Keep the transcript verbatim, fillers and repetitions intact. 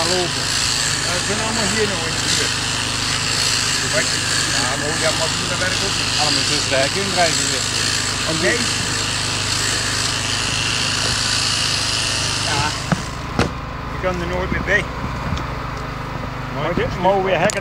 lopen. Ja, dat zijn allemaal hier nog in de buurt. Ja, maar hoe dat mag doen, dat werkt ook niet. Allemaal tussen de hekken indrijven weer. Oké. Ja, je kan er nooit meer bij. Mooi weer hekken.